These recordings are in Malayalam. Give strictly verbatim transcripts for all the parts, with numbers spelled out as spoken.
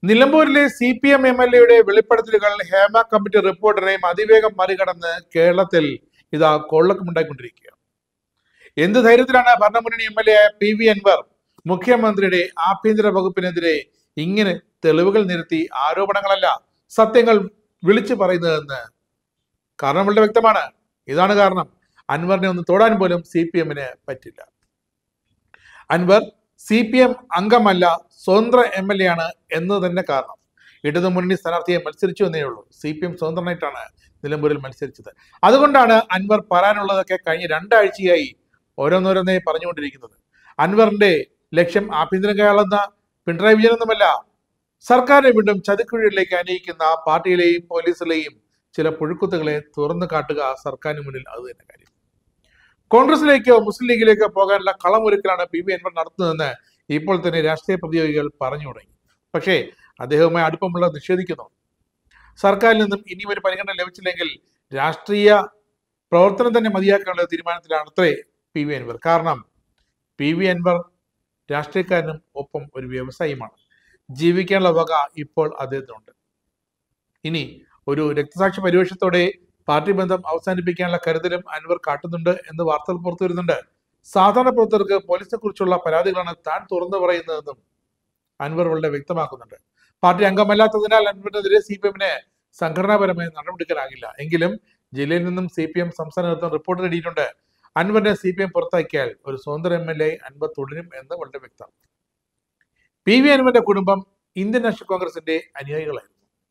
നിലമ്പൂരിലെ C P M M L എയുടെ വെളിപ്പെടുത്തലുകൾ ഹേമ കമ്മിറ്റി റിപ്പോർട്ടിനെയും അതിവേഗം മറികടന്ന് കേരളത്തിൽ ഇതാ കൊള്ളക്കമുണ്ടായിക്കൊണ്ടിരിക്കുകയാണ്. എന്ത് ധൈര്യത്തിലാണ് ഭരണമുന്നണി M L A P V Anwar മുഖ്യമന്ത്രിയുടെ ആഭ്യന്തര വകുപ്പിനെതിരെ ഇങ്ങനെ തെളിവുകൾ നിരത്തി ആരോപണങ്ങളല്ല സത്യങ്ങൾ വിളിച്ചു പറയുന്നതെന്ന് കാരണം വളരെ വ്യക്തമാണ്. ഇതാണ് കാരണം. അൻവറിനെ ഒന്ന് തൊടാൻ പോലും സി പി എമ്മിന് പറ്റില്ല. അൻവർ സി പി എം അംഗമല്ല, സ്വതന്ത്ര എം എൽ എ ആണ് എന്ന് തന്നെ കാരണം. ഇടതു മുന്നണി സ്ഥാനാർത്ഥിയെ മത്സരിച്ചു എന്നേ ഉള്ളൂ. സി പി എം സ്വതന്ത്രനായിട്ടാണ് നിലമ്പൂരിൽ മത്സരിച്ചത്. അതുകൊണ്ടാണ് അൻവർ പറയാനുള്ളതൊക്കെ കഴിഞ്ഞ രണ്ടാഴ്ചയായി ഓരോന്നോരോന്നേ പറഞ്ഞുകൊണ്ടിരിക്കുന്നത്. അൻവറിന്റെ ലക്ഷ്യം ആഭ്യന്തരം കയറുന്ന പിണറായി വിജയനൊന്നുമല്ല, സർക്കാരിനെ വീണ്ടും ചതിക്കുഴിയിലേക്ക് അനയിക്കുന്ന പാർട്ടിയിലെയും പോലീസിലെയും ചില പുഴുക്കുത്തുകളെ തുറന്നു കാട്ടുക സർക്കാരിന് മുന്നിൽ അത് തന്നെ കാര്യം. കോൺഗ്രസിലേക്കോ മുസ്ലിം ലീഗിലേക്കോ പോകാനുള്ള കളമൊരുക്കലാണ് പി വി അൻവർ നടത്തുന്നതെന്ന് ഇപ്പോൾ തന്നെ രാഷ്ട്രീയ പ്രതിയോഗികൾ പറഞ്ഞു തുടങ്ങി. പക്ഷേ അദ്ദേഹവുമായി അടുപ്പമുള്ള നിഷേധിക്കുന്നു. സർക്കാരിൽ നിന്നും ഇനിയും ഒരു പരിഗണന ലഭിച്ചില്ലെങ്കിൽ രാഷ്ട്രീയ പ്രവർത്തനം തന്നെ മതിയാക്കാനുള്ള തീരുമാനത്തിലാണ് അത്രേ പി വി അൻവർ. കാരണം പി വി അൻവർ രാഷ്ട്രീയക്കാരനും ഒപ്പം ഒരു വ്യവസായിയുമാണ്. ജീവിക്കാനുള്ള വക ഇപ്പോൾ അദ്ദേഹത്തിനുണ്ട്. ഇനി ഒരു രക്തസാക്ഷി പരിവേഷത്തോടെ പാർട്ടി ബന്ധം അവസാനിപ്പിക്കാനുള്ള കരുതലും അൻവർ കാട്ടുന്നുണ്ട് എന്ന് വാർത്തകൾ പുറത്തു വരുന്നുണ്ട്. സാധാരണ പ്രവർത്തകർക്ക് പോലീസിനെ കുറിച്ചുള്ള പരാതികളാണ് താൻ തുറന്നു പറയുന്നതെന്നും അൻവർ വളരെ വ്യക്തമാക്കുന്നുണ്ട്. പാർട്ടി അംഗമല്ലാത്തതിനാൽ അൻവറിനെതിരെ സി പി എമ്മിന് സംഘടനാപരമായി നടപടിയെടുക്കാനാകില്ല. എങ്കിലും ജില്ലയിൽ നിന്നും സി പി എം സംസ്ഥാന നേതൃത്വം റിപ്പോർട്ട് നേടിയിട്ടുണ്ട്. അൻവറിനെ സി പി എം പുറത്താക്കിയാൽ ഒരു സ്വതന്ത്ര എം എൽ എ അൻവർ തുടരും എന്ന് വളരെ വ്യക്തം. പി വി അൻവറിന്റെ കുടുംബം ഇന്ത്യൻ നാഷണൽ കോൺഗ്രസിന്റെ അനുയായികളായിരുന്നു.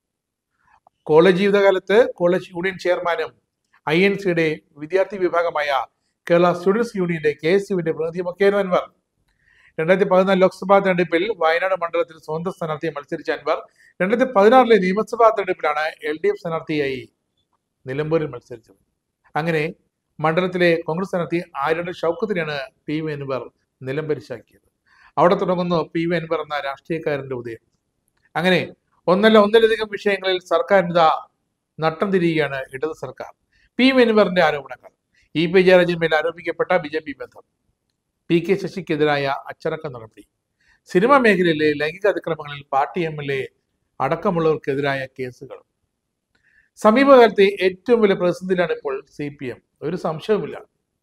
കോളേജ് ജീവിതകാലത്ത് കോളേജ് യൂണിയൻ ചെയർമാനും ഐ എൻ സിയുടെ വിദ്യാർത്ഥി വിഭാഗമായ കേരള സ്റ്റുഡൻസ് യൂണിയന്റെ കെ എസ് യുവിന്റെ പ്രതിനിധിയുമൊക്കെയായിരുന്നു അൻവർ. രണ്ടായിരത്തി പതിനാല് ലോക്സഭാ തെരഞ്ഞെടുപ്പിൽ വയനാട് മണ്ഡലത്തിൽ സ്വന്തം സ്ഥാനാർത്ഥിയെ മത്സരിച്ച അൻവർ രണ്ടായിരത്തി പതിനാറിലെ നിയമസഭാ തെരഞ്ഞെടുപ്പിലാണ് എൽ ഡി എഫ് സ്ഥാനാർത്ഥിയായി നിലമ്പൂരിൽ മത്സരിച്ചത്. അങ്ങനെ മണ്ഡലത്തിലെ കോൺഗ്രസ് സ്ഥാനാർത്ഥി ആര്യയുടെ ഷൗക്കത്തിനെയാണ് പി വി അൻവർ നിലംപരിശാക്കിയത്. അവിടെ തുടങ്ങുന്നു പി വി അൻവർ എന്ന രാഷ്ട്രീയക്കാരന്റെ ഉദയം. അങ്ങനെ ഒന്നല്ല ഒന്നിലധികം വിഷയങ്ങളിൽ സർക്കാരിനിതാ നട്ടം തിരിയുകയാണ് ഇടത് സർക്കാർ. പി വി അൻവറിന്റെ ആരോപണങ്ങൾ, ഇ പി ജയരാജൻ മേൽ ആരോപിക്കപ്പെട്ട ബി ജെ പി ബന്ധം, പി കെ ശശിക്കെതിരായ അച്ചടക്ക നടപടി, സിനിമാ മേഖലയിലെ ലൈംഗിക അതിക്രമങ്ങളിൽ പാർട്ടി എം എൽ എ അടക്കമുള്ളവർക്കെതിരായ കേസുകൾ. സമീപകാലത്തെ ഏറ്റവും വലിയ പ്രതിസന്ധിയിലാണ് ഇപ്പോൾ സി പി എം, ഒരു സംശയവുമില്ല.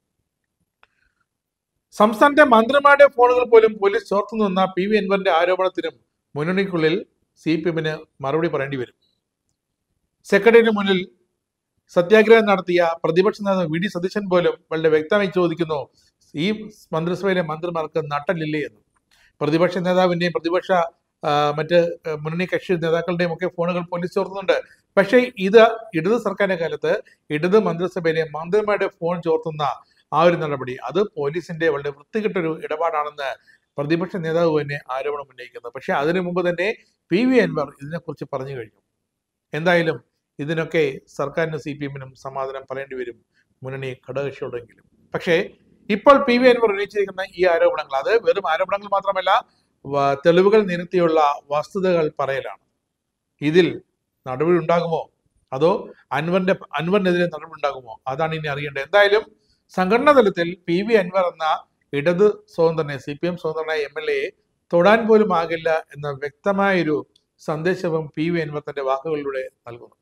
സംസ്ഥാനത്തെ മന്ത്രിമാരുടെ ഫോണുകൾ പോലും പോലീസ് ചോർത്തു നിന്ന പി വി അൻവറിന്റെ ആരോപണത്തിനും മുന്നണിക്കുള്ളിൽ സി പി എമ്മിന് മറുപടി പറയേണ്ടി വരും. സെക്രട്ടറിയേറ്റിന് മുന്നിൽ സത്യാഗ്രഹം നടത്തിയ പ്രതിപക്ഷ നേതാവ് വി ഡി സതീശൻ പോലും വളരെ വ്യക്തമായി ചോദിക്കുന്നു, ഈ മന്ത്രിസഭയിലെ മന്ത്രിമാർക്ക് നട്ടലില്ലേ എന്ന്. പ്രതിപക്ഷ നേതാവിന്റെയും പ്രതിപക്ഷ മറ്റ് മുന്നണി കക്ഷി നേതാക്കളുടെയും ഒക്കെ ഫോണുകൾ പോലീസ് ചോർത്തുന്നുണ്ട്. പക്ഷേ ഇത് ഇടത് സർക്കാരിന്റെ കാലത്ത് ഇടത് മന്ത്രിസഭയിലെ മന്ത്രിമാരുടെ ഫോൺ ചോർത്തുന്ന ആ ഒരു നടപടി അത് പോലീസിന്റെ വളരെ വൃത്തികെട്ടൊരു ഇടപാടാണെന്ന് പ്രതിപക്ഷ നേതാവ് തന്നെ ആരോപണം ഉന്നയിക്കുന്നത്. പക്ഷെ അതിനു മുമ്പ് തന്നെ പി വി അൻവർ ഇതിനെക്കുറിച്ച് പറഞ്ഞു കഴിഞ്ഞു. എന്തായാലും ഇതിനൊക്കെ സർക്കാരിനും സി പി എമ്മിനും സമാധാനം പറയേണ്ടി വരും, മുന്നണി ഘടകകക്ഷിയോടെങ്കിലും. പക്ഷേ ഇപ്പോൾ പി വി അൻവർ ഉന്നയിച്ചിരിക്കുന്ന ഈ ആരോപണങ്ങൾ അത് വെറും ആരോപണങ്ങൾ മാത്രമല്ല, തെളിവുകൾ നിരത്തിയുള്ള വസ്തുതകൾ പറയലാണ്. ഇതിൽ നടപടി ഉണ്ടാകുമോ അതോ അൻവറിന്റെ അൻവറിനെതിരെ നടപടി ഉണ്ടാകുമോ അതാണ് ഇനി അറിയേണ്ടത്. എന്തായാലും സംഘടനാ തലത്തിൽ പി വി അൻവർ എന്ന ഇടത് സ്വതന്ത്രനെ സി പി എം സ്വതന്ത്രനായ എം എൽ എയെ തൊടാൻ പോലും ആകില്ല എന്ന വ്യക്തമായൊരു സന്ദേശവും പി വി അൻവർ തന്റെ വാക്കുകളിലൂടെ നൽകുന്നു.